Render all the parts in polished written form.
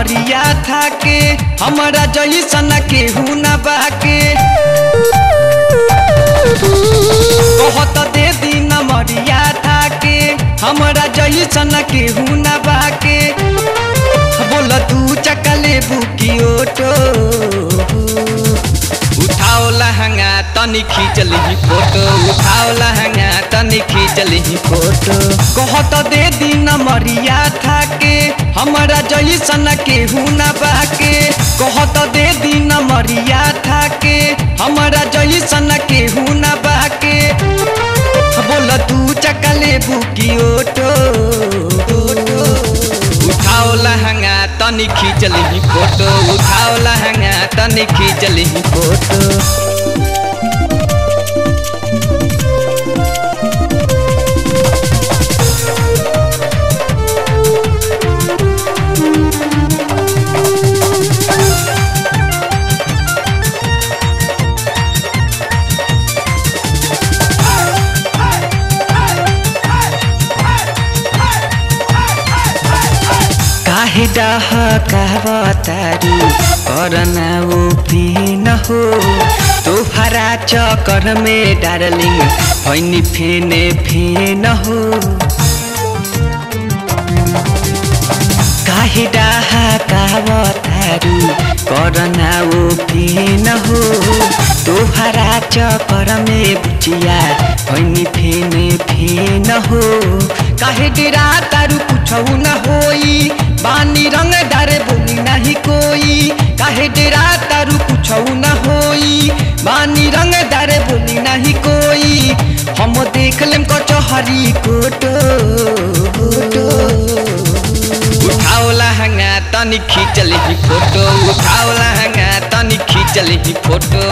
नमरिया था के हमारा जैसन केहू न बाके कहत दे दी नमरिया था के हमारा जैसन केहू न बाके बोल तू चकले बुकी ओटो उठाओ लहंगा तनी खींच ली फोटो उठाओ लहंगा तनी खींच ली फोटो कहत दे दी नमरिया था के हमारा जैसन केहू न बाके कहत दे दी नमरिया था के हमारा जैसन केहू न बाके बोल तू चकले बुकी ओटो उठाओ लहंगा तनी खींच ली फोटो उठाओ लहंगा तनी खींच ली फोटो काहे कहतारू करना वो भी न हो तोहरा चक्कर में डार्लिंग भैनी फेने फेन हो काहे कहतारू करना वो भी न हो तोहरा चक्कर में बुचिया भैनी फेने फेन हो काहे डेरा तारू कुछ न होई बानी रंग डारे बोली नहीं कोई काहे डेरा तारू कुछ न होई बानी रंग डारे बोली नहीं कोई हम देख लेम कचहरी कोटो उठाओ लहंगा तनी खींच ली फोटो उठाओ लहंगा तनी खींच ली फोटो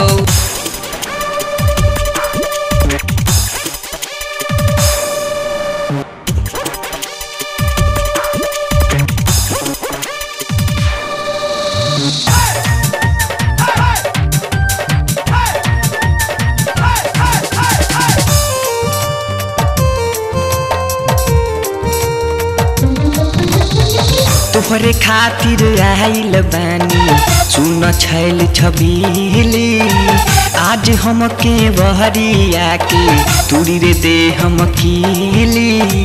तोहरे खातिर आइल बानी सुन छैल छबीली आज हम के बहरिया के तुरी रे दे हम कीली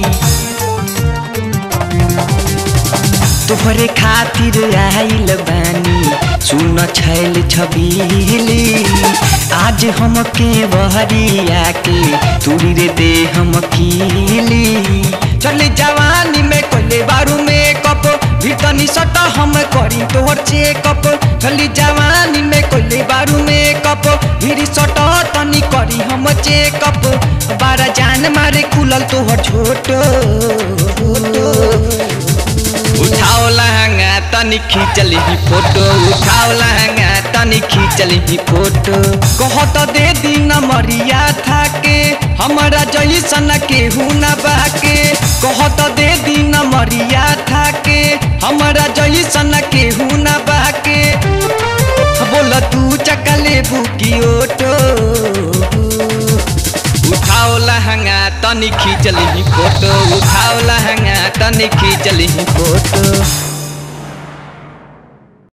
तोहरे खातिर आइल बानी सुन छैल छबीली आज हम के बहरिया के तुरी रे दे हम कीली चले जवानी में कोले बारू में कप भीतनी सटा हम करी तोहर चेकअप चली जवानी में कोले बारू में कप भीरी सटा तनी करी हम चेकअप बारा जान मारे खुलल तोहर छोटो उठाओ लहंगा तनी खींच ली फोटो उठाओ लहंगा तनी खींच ली फोटो कहत दे दी नमरिया था के हमारा जैसन केहू न बाके कहत दे दी नमरिया था के हमारा जैसन केहू न बाके बोल तू चकले बुकी ओटो उठाओ लहंगा तनी खींच ली फोटो उठाओ लहंगा तनी खींच ली फोटो।